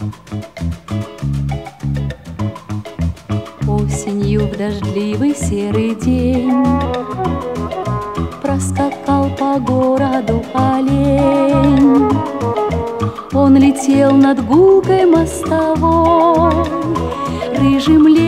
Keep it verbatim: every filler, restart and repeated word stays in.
Осенью в дождливый серый день проскакал по городу олень. Он летел над гулкой мостовой, рыжим летом